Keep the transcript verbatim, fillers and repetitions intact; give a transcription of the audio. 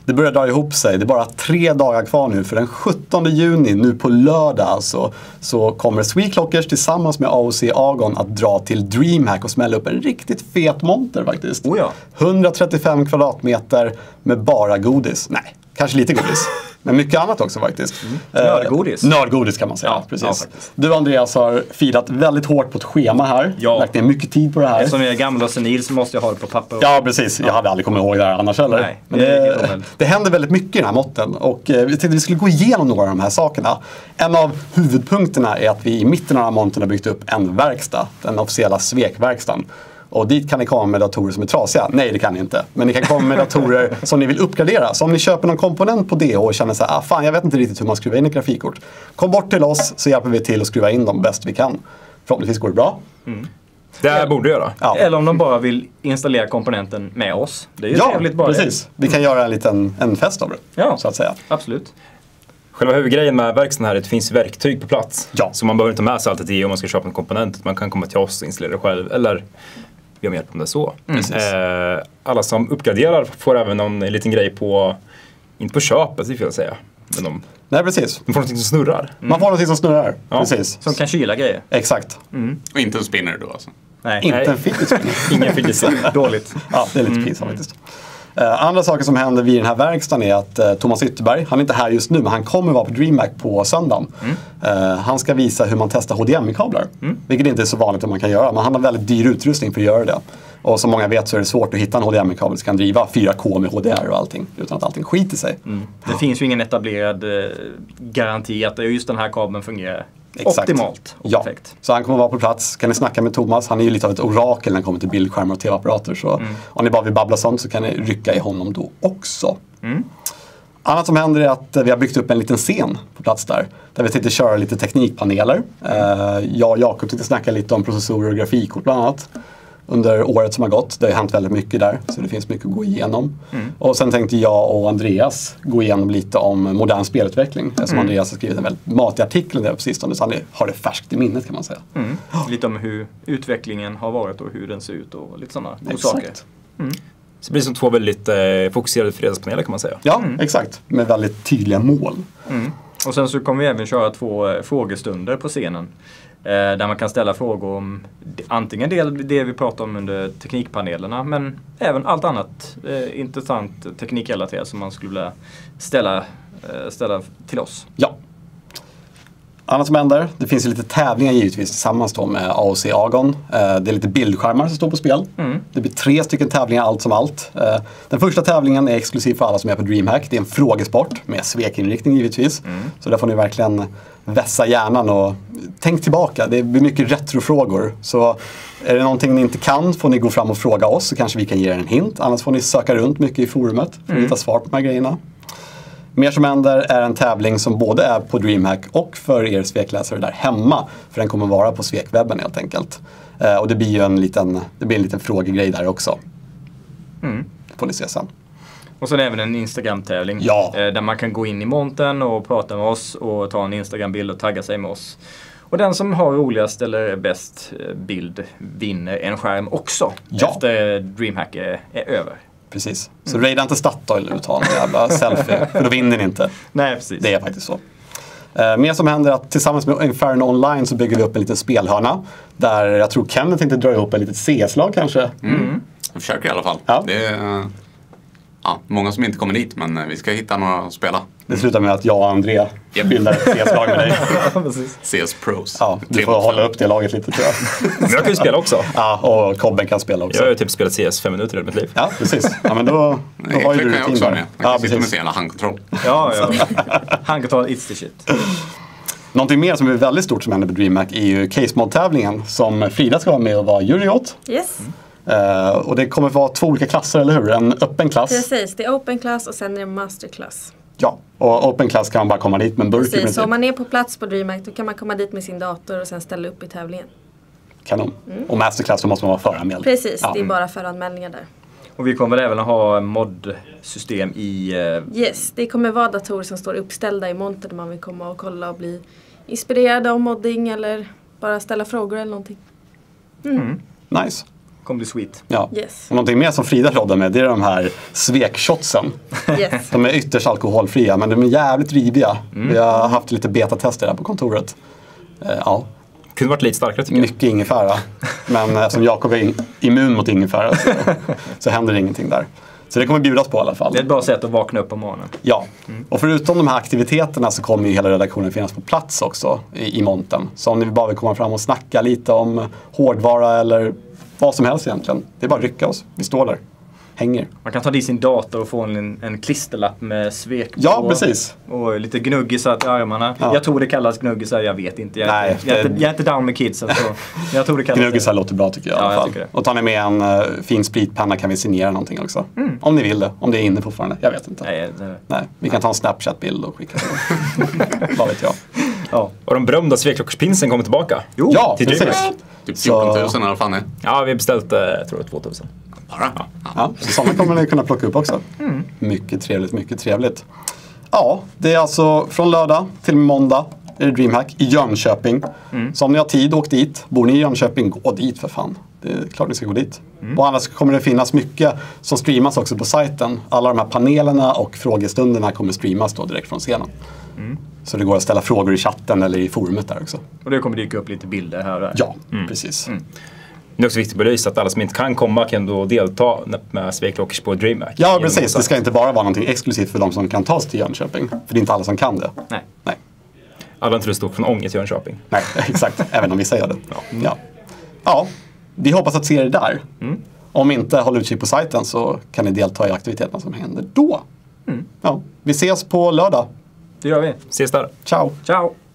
Det börjar dra ihop sig. Det är bara tre dagar kvar nu. För den sjuttonde juni, nu på lördag alltså, så kommer Sweetlockers tillsammans med A O C Agon att dra till DreamHack och smälla upp en riktigt fet monter faktiskt. Oh ja. hundratrettiofem kvadratmeter med bara godis. Nej, kanske lite godis. Men mycket annat också faktiskt. Mm. Nördgodis. Eh, nördgodis kan man säga, ja, precis. Ja, du Andreas har firat väldigt hårt på ett schema här. Ja. Lagt ner mycket tid på det här. Eftersom jag är gammal och senil så måste jag ha det på papper. Ja, precis. Jag hade aldrig kommit ihåg det här annars heller. Nej, men det, det, det händer väldigt mycket i den här måtten. Och eh, vi tänkte att vi skulle gå igenom några av de här sakerna. En av huvudpunkterna är att vi i mitten av den här montern har byggt upp en verkstad. Den officiella svekverkstan. Och dit kan ni komma med datorer som är trasiga. Nej, det kan ni inte. Men ni kan komma med datorer som ni vill uppgradera. Så om ni köper någon komponent på D H och känner så här, ah, fan jag vet inte riktigt hur man skruvar in ett grafikkort. Kom bort till oss så hjälper vi till att skruva in dem bäst vi kan. Förhoppningsvis går det bra. Mm. Det här borde göra. Ja. Eller om de bara vill installera komponenten med oss. Det är ju ja, trevligt bara. Precis. Vi kan göra en liten en fest av det. Ja, så att säga. Absolut. Själva huvudgrejen med verkstaden här är att det finns verktyg på plats. Ja. Så man behöver inte med sig allt det om man ska köpa en komponent. Man kan komma till oss och installera det själv. Eller vi har hjälp om det så. Mm. Eh, alla som uppgraderar får även någon liten grej på, inte på köpet, det får jag säga. Men de, Nej, precis. de får någonting som snurrar. Mm. Man får någonting som snurrar, ja. Precis. Som kan kyla grejer. Exakt. Mm. Och inte en spinner då alltså? Nej. Inte Nej. en fidget spinner. Ingen fidget spinner. Dåligt. Ja, det är lite pinsamt mm. faktiskt. Uh, andra saker som händer vid den här verkstaden är att uh, Thomas Ytterberg, han är inte här just nu men han kommer vara på DreamHack på söndagen. Mm. Uh, han ska visa hur man testar H D M I-kablar. Mm. Vilket inte är så vanligt att man kan göra, men han har väldigt dyr utrustning för att göra det. Och som många vet så är det svårt att hitta en H D M I-kabel som kan driva fyra K med H D R och allting utan att allting skiter sig. Mm. Det ja. finns ju ingen etablerad uh, garanti att just den här kabeln fungerar Exakt. Optimalt och ja. perfekt. Så han kommer vara på plats. Kan ni snacka med Thomas? Han är ju lite av ett orakel när det kommer till bildskärmar och tv-apparater. Så mm. om ni bara vill babbla sånt så kan ni rycka i honom då också. Mm. Annat som händer är att vi har byggt upp en liten scen på plats där. Där vi tänkte köra lite teknikpaneler. Mm. Jag och Jakob tänkte snacka lite om processorer och grafikkort bland annat. Under året som har gått. Det har hänt väldigt mycket där. Så det finns mycket att gå igenom. Mm. Och sen tänkte jag och Andreas gå igenom lite om modern spelutveckling. Eftersom mm. Andreas har skrivit en väldigt matig artikel där på sistone. Så han har det färskt i minnet kan man säga. Mm. Lite om hur utvecklingen har varit och hur den ser ut och lite sådana saker. Mm. Så det blir som två väldigt eh, fokuserade fredagspaneler kan man säga. Ja, mm. exakt. Med väldigt tydliga mål. Mm. Och sen så kommer vi även köra två eh, frågestunder på scenen. Eh, där man kan ställa frågor om antingen det, det vi pratar om under teknikpanelerna men även allt annat eh, intressant teknikrelaterat som man skulle vilja ställa, eh, ställa till oss. Ja. Annat som händer, det finns ju lite tävlingar givetvis tillsammans då med A O C Agon. Eh, det är lite bildskärmar som står på spel. Mm. Det blir tre stycken tävlingar allt som allt. Eh, den första tävlingen är exklusiv för alla som är på DreamHack. Det är en frågesport med svekinriktning givetvis. Mm. Så där får ni verkligen vässa hjärnan och tänk tillbaka. Det blir mycket retrofrågor. Så är det någonting ni inte kan får ni gå fram och fråga oss så kanske vi kan ge er en hint. Annars får ni söka runt mycket i forumet för att mm. hitta svar på de här grejerna. Mer som händer är en tävling som både är på DreamHack och för er svekläsare där hemma. För den kommer vara på svekwebben helt enkelt. Eh, och det blir ju en liten, det blir en liten frågegrej där också. Mm. Det får ni se sen. Och sen även en Instagram-tävling. Ja. Eh, där man kan gå in i montern och prata med oss och ta en Instagram-bild och tagga sig med oss. Och den som har roligast eller bäst bild vinner en skärm också. Ja. Efter DreamHack är, är över. Precis. Så mm. raida inte Statoil och ta en jävla selfie. För då vinner ni inte. Nej, precis. Det är faktiskt så. Uh, mer som händer är att tillsammans med Inferno Online så bygger vi upp en liten spelhörna. Där jag tror Kenneth tänkte dra ihop ett litet C S-lag kanske. Mm. Jag försöker i alla fall. Ja. Det är ja, många som inte kommer dit men vi ska hitta några att spela. Det slutar med att jag och André yep. bildar ett C S-lag med dig. C S Pros. Ja, du får hålla upp det laget lite tror jag. Men jag kan ju spela också. Ja, och Kobben kan spela också. Jag har ju typ spelat C S fem minuter i mitt liv. Ja, precis. Ja, men då, då har ju du kan jag också med. Jag kan ja, sitta med sin jävla handkontroll. Ja, ja. Handkontroll, it's the shit. Någonting mer som är väldigt stort som händer på DreamHack är ju Case Mod-tävlingen som Frida ska vara med och vara jury åt. Yes. Uh, och det kommer att vara två olika klasser, eller hur? En öppen klass. Precis, det är open class och sen är det masterclass. Ja, och open class kan man bara komma dit med en burk. Precis, så om man är på plats på DreamHack då kan man komma dit med sin dator och sen ställa upp i tävlingen. Kanon. Mm. Och masterclass så måste man vara föranmäld. Precis, ja. det är bara föranmälningar där. Och vi kommer även ha mod-system i... Uh... Yes, det kommer vara datorer som står uppställda i monter där man vill komma och kolla och bli inspirerad av modding eller bara ställa frågor eller någonting. Mm. Mm. Nice. kommer bli sweet. Ja. Yes. Och någonting mer som Frida rådde med, det är de här svekshotsen. Yes. De är ytterst alkoholfria, men de är jävligt riviga. Mm. Vi har haft lite betatester här på kontoret. Eh, ja. Kunde varit lite starkare tycker jag. Mycket ingefära. Men eftersom Jakob är in, immun mot ingefära så, så händer ingenting där. Så det kommer bjudas på i alla fall. Det är ett bra sätt att vakna upp på morgonen. Ja, mm. och förutom de här aktiviteterna så kommer ju hela redaktionen finnas på plats också i, i montern. Så om ni bara vill komma fram och snacka lite om hårdvara eller vad som helst egentligen. Det är bara att rycka oss. Vi står där. Hänger. Man kan ta dit sin dator och få en, en klisterlapp med svek på. Ja, precis. Och lite gnuggisar till armarna. Ja. Jag tror det kallas gnuggisar, jag vet inte. Jag, Nej, jag, jag, är, inte, jag är inte down med kidsen. Så jag tror det kallas gnuggisar låter bra tycker jag, ja, i alla fall. jag och tar ni med en uh, fin spritpenna kan vi signera någonting också. Mm. Om ni vill det. Om det är inne fortfarande. Jag vet inte. Nej, det... Nej, vi kan ta en Snapchat-bild och skicka den. Vad vet jag. Ja. Och de berömda sveklockerspinsen kommer tillbaka. Jo, ja, till precis. Typ fjorton tusen eller vad fan är. Ja, vi har beställt, eh, jag tror två tusen. Bara? Ja, ja så sådana kommer ni kunna plocka upp också. Mm. Mycket trevligt, mycket trevligt. Ja, det är alltså från lördag till måndag är det DreamHack i Jönköping. Mm. Så om ni har tid, åk dit. Bor ni i Jönköping, gå dit för fan. Det är klart ni ska gå dit. Mm. Och annars kommer det finnas mycket som streamas också på sajten. Alla de här panelerna och frågestunderna kommer streamas då direkt från scenen. Mm. Så det går att ställa frågor i chatten eller i forumet där också. Och det kommer dyka upp lite bilder här och där. Ja, mm. precis. Mm. Det är också viktigt att belysa att alla som inte kan komma kan då delta med Sveklockers på DreamHack. Ja, precis. Det ska inte bara vara någonting exklusivt för de som kan ta sig till Jönköping. För det är inte alla som kan det. Nej. Nej. Alla inte stå från Ånge till Jönköping. Nej, exakt. Även om vi säger det. Ja. Ja. Ja, vi hoppas att se er där. Mm. Om inte, håll utkik på sajten så kan ni delta i aktiviteterna som händer då. Mm. Ja. Vi ses på lördag. Det gör vi. Ses där. Ciao. Ciao.